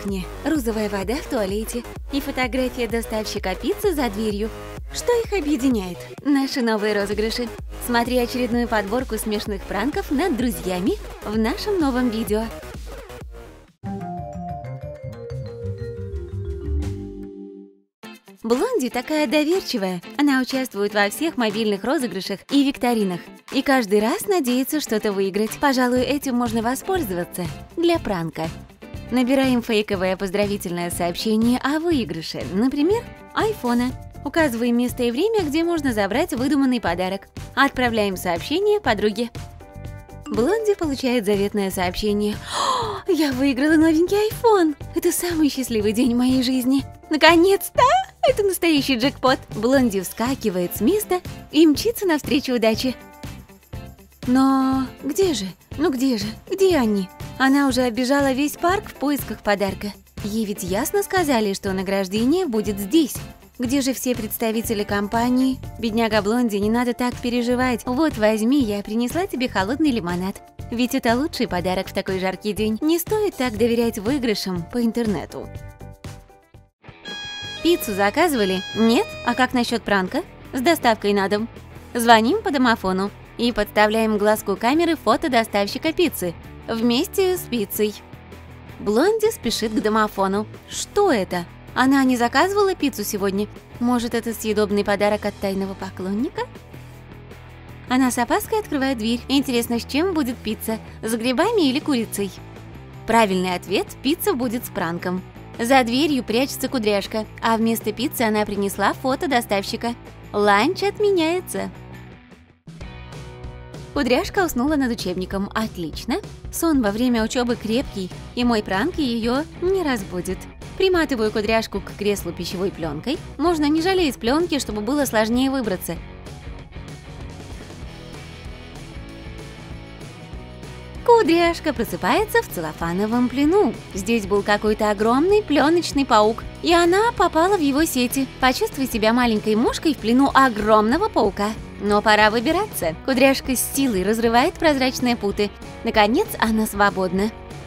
кухне, розовая вода в туалете и фотография доставщика пиццы за дверью. Что их объединяет? Наши новые розыгрыши. Смотри очередную подборку смешных пранков над друзьями в нашем новом видео. Блонди такая доверчивая. Она участвует во всех мобильных розыгрышах и викторинах. И каждый раз надеется что-то выиграть. Пожалуй, этим можно воспользоваться для пранка. Набираем фейковое поздравительное сообщение о выигрыше, например, айфона. Указываем место и время, где можно забрать выдуманный подарок. Отправляем сообщение подруге. Блонди получает заветное сообщение. «О, я выиграла новенький iPhone! Это самый счастливый день в моей жизни! Наконец-то! Это настоящий джекпот!» Блонди вскакивает с места и мчится навстречу удаче. Но где же? Где они? Она уже оббежала весь парк в поисках подарка. Ей ведь ясно сказали, что награждение будет здесь. Где же все представители компании? Бедняга Блонди, не надо так переживать. Вот, возьми, я принесла тебе холодный лимонад. Ведь это лучший подарок в такой жаркий день. Не стоит так доверять выигрышам по интернету. Пиццу заказывали? Нет? А как насчет пранка? С доставкой на дом. Звоним по домофону и подставляем глазку камеры фото доставщика пиццы вместе с пиццей. Блонди спешит к домофону. Что это? Она не заказывала пиццу сегодня? Может, это съедобный подарок от тайного поклонника? Она с опаской открывает дверь. Интересно, с чем будет пицца? С грибами или курицей? Правильный ответ – пицца будет с пранком. За дверью прячется кудряшка, а вместо пиццы она принесла фото доставщика. Ланч отменяется. Кудряшка уснула над учебником. Отлично. Сон во время учебы крепкий, и мой пранк ее не разбудит. Приматываю кудряшку к креслу пищевой пленкой. Можно не жалеть пленки, чтобы было сложнее выбраться. Кудряшка просыпается в целлофановом плену. Здесь был какой-то огромный пленочный паук, и она попала в его сети. Почувствуй себя маленькой мушкой в плену огромного паука. Но пора выбираться. Кудряшка с силой разрывает прозрачные путы. Наконец, она свободна.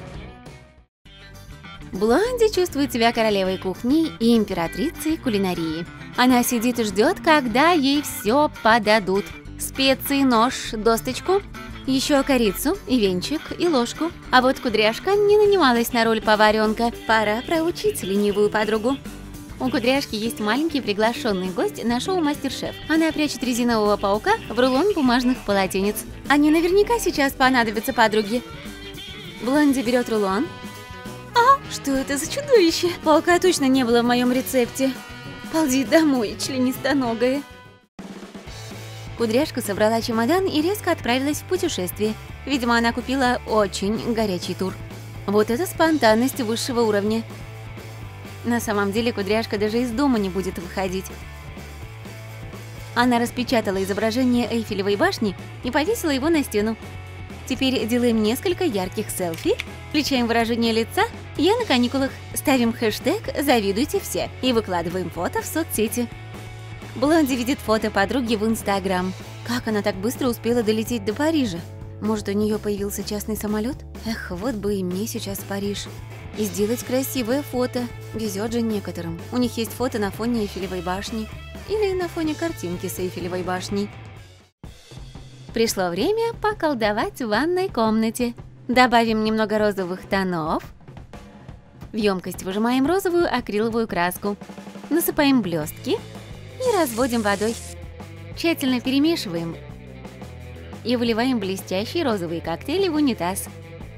Блонди чувствует себя королевой кухни и императрицей кулинарии. Она сидит и ждет, когда ей все подадут. Специи, нож, досточку, еще корицу и венчик и ложку. А вот кудряшка не нанималась на роль поваренка. Пора проучить ленивую подругу. У кудряшки есть маленький приглашенный гость на шоу «Мастер-шеф». Она прячет резинового паука в рулон бумажных полотенец. Они наверняка сейчас понадобятся подруге. Блонди берет рулон. А, что это за чудовище? Паука точно не было в моем рецепте. Ползи домой, членистоногая. Кудряшка собрала чемодан и резко отправилась в путешествие. Видимо, она купила очень горячий тур. Вот это спонтанность высшего уровня. На самом деле кудряшка даже из дома не будет выходить. Она распечатала изображение Эйфелевой башни и повесила его на стену. Теперь делаем несколько ярких селфи, включаем выражение лица «Я на каникулах», ставим хэштег «Завидуйте все» и выкладываем фото в соцсети. Блонди видит фото подруги в Инстаграм. Как она так быстро успела долететь до Парижа? Может, у нее появился частный самолет? Эх, вот бы и мне сейчас в Париж. И сделать красивое фото. Везет же некоторым. У них есть фото на фоне Эйфелевой башни. Или на фоне картинки с Эйфелевой башней. Пришло время поколдовать в ванной комнате. Добавим немного розовых тонов. В емкость выжимаем розовую акриловую краску. Насыпаем блестки и разводим водой. Тщательно перемешиваем. И выливаем блестящий розовый коктейль в унитаз.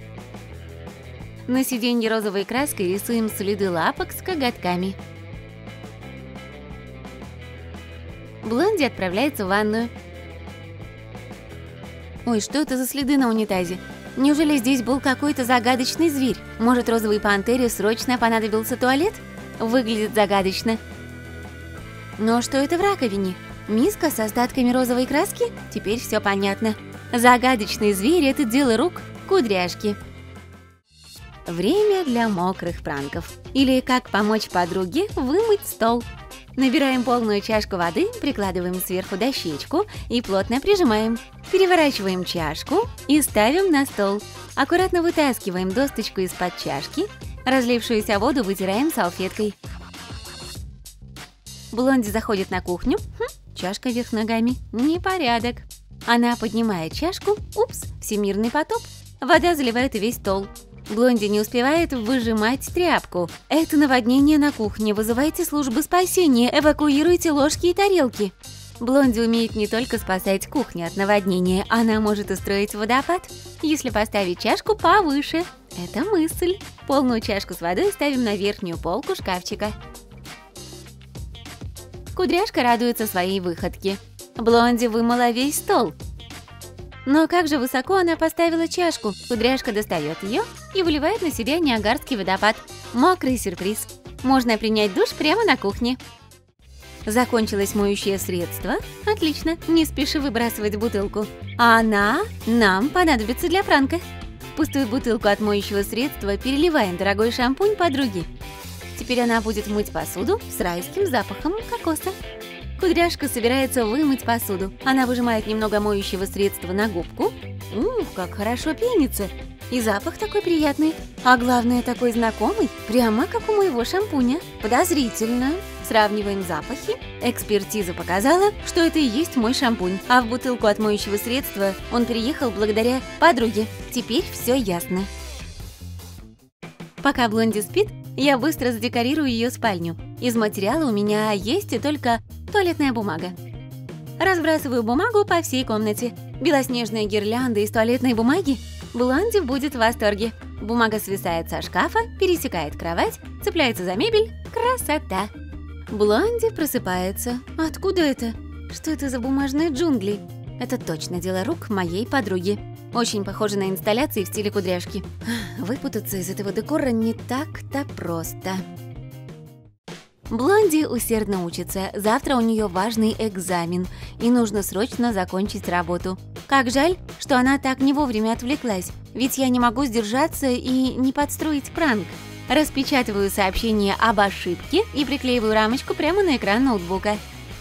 На сиденье розовой краской рисуем следы лапок с коготками. Блонди отправляется в ванную. Ой, что это за следы на унитазе? Неужели здесь был какой-то загадочный зверь? Может, розовой пантере срочно понадобился туалет? Выглядит загадочно. Но что это в раковине? Миска с остатками розовой краски? Теперь все понятно. Загадочный зверь – это дело рук кудряшки. Время для мокрых пранков. Или как помочь подруге вымыть стол. Набираем полную чашку воды, прикладываем сверху дощечку и плотно прижимаем. Переворачиваем чашку и ставим на стол. Аккуратно вытаскиваем досточку из-под чашки, Разлившуюся воду вытираем салфеткой. Блонди заходит на кухню. Чашка вверх ногами. Непорядок. Она поднимает чашку. Упс, всемирный потоп. Вода заливает весь стол. Блонди не успевает выжимать тряпку. Это наводнение на кухне. Вызывайте службы спасения. Эвакуируйте ложки и тарелки. Блонди умеет не только спасать кухню от наводнения, она может устроить водопад, если поставить чашку повыше. Это мысль. Полную чашку с водой ставим на верхнюю полку шкафчика. Кудряшка радуется своей выходке. Блонди вымыла весь стол. Но как же высоко она поставила чашку? Кудряшка достает ее и выливает на себя ниагарский водопад. Мокрый сюрприз. Можно принять душ прямо на кухне. Закончилось моющее средство. Отлично, не спеши выбрасывать бутылку. А она нам понадобится для пранка. Пустую бутылку от моющего средства переливаем дорогой шампунь подруги. Теперь она будет мыть посуду с райским запахом кокоса. Кудряшка собирается вымыть посуду. Она выжимает немного моющего средства на губку. Как хорошо пенится. И запах такой приятный. А главное, такой знакомый. Прямо как у моего шампуня. Подозрительно. Сравниваем запахи. Экспертиза показала, что это и есть мой шампунь. А в бутылку от моющего средства он переехал благодаря подруге. Теперь все ясно. Пока Блонди спит, я быстро задекорирую ее спальню. Из материала у меня есть только туалетная бумага. Разбрасываю бумагу по всей комнате. Белоснежная гирлянда из туалетной бумаги. Блонди будет в восторге. Бумага свисает со шкафа, пересекает кровать, цепляется за мебель. Красота! Блонди просыпается. Откуда это? Что это за бумажные джунгли? Это точно дело рук моей подруги. Очень похоже на инсталляции в стиле кудряшки. Выпутаться из этого декора не так-то просто. Блонди усердно учится. Завтра у нее важный экзамен, и нужно срочно закончить работу. Как жаль, что она так не вовремя отвлеклась, ведь я не могу сдержаться и не подстроить пранк. Распечатываю сообщение об ошибке и приклеиваю рамочку прямо на экран ноутбука.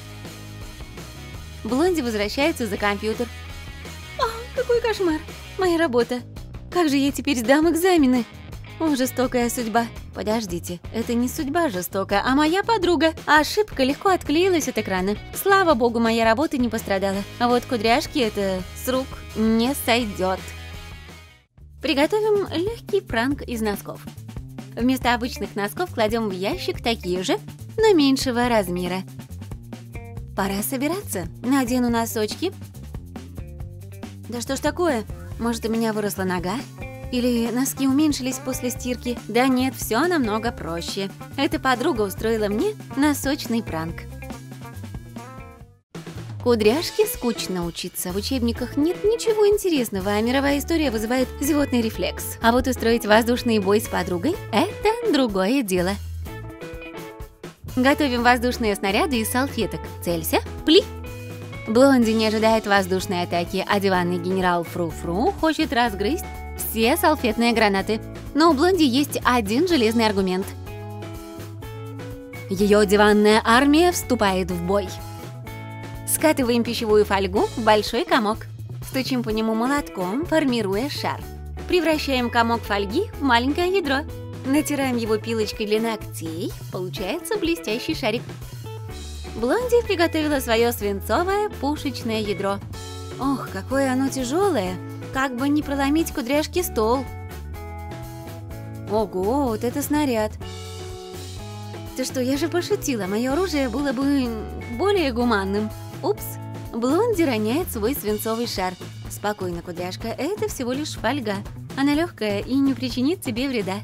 Блонди возвращается за компьютер. Какой кошмар! Моя работа! Как же я теперь сдам экзамены? Жестокая судьба. Подождите, это не судьба жестока, а моя подруга. Ошибка легко отклеилась от экрана. Слава богу, моя работа не пострадала. А вот кудряшки это с рук не сойдет. Приготовим легкий пранк из носков. Вместо обычных носков кладем в ящик такие же, но меньшего размера. Пора собираться. Надену носочки. Да что ж такое? Может, у меня выросла нога? Или носки уменьшились после стирки? Да нет, все намного проще. Эта подруга устроила мне носочный пранк. Кудряшке скучно учиться. В учебниках нет ничего интересного, а мировая история вызывает зевотный рефлекс. А вот устроить воздушный бой с подругой – это другое дело. Готовим воздушные снаряды из салфеток. Целься, пли! Блонди не ожидает воздушной атаки, а диванный генерал Фру-Фру хочет разгрызть все салфетные гранаты. Но у Блонди есть один железный аргумент. Ее диванная армия вступает в бой. Скатываем пищевую фольгу в большой комок. Стучим по нему молотком, формируя шар. Превращаем комок фольги в маленькое ядро. Натираем его пилочкой для ногтей. Получается блестящий шарик. Блонди приготовила свое свинцовое пушечное ядро. Ох, какое оно тяжелое! Как бы не проломить кудряшке стол. Ого, вот это снаряд! Ты что, я же пошутила, мое оружие было бы более гуманным. Упс, Блонди роняет свой свинцовый шар. Спокойно, кудряшка, это всего лишь фольга. Она легкая и не причинит тебе вреда.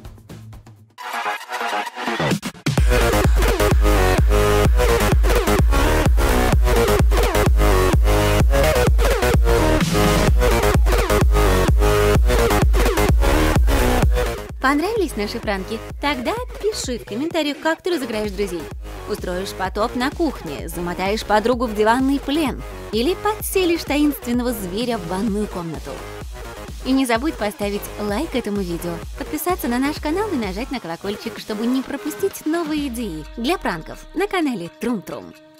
Понравились наши пранки? Тогда пиши в комментариях, как ты разыграешь друзей. Устроишь потоп на кухне, замотаешь подругу в диванный плен или подселишь таинственного зверя в ванную комнату. И не забудь поставить лайк этому видео, подписаться на наш канал и нажать на колокольчик, чтобы не пропустить новые идеи для пранков на канале Трум-Трум.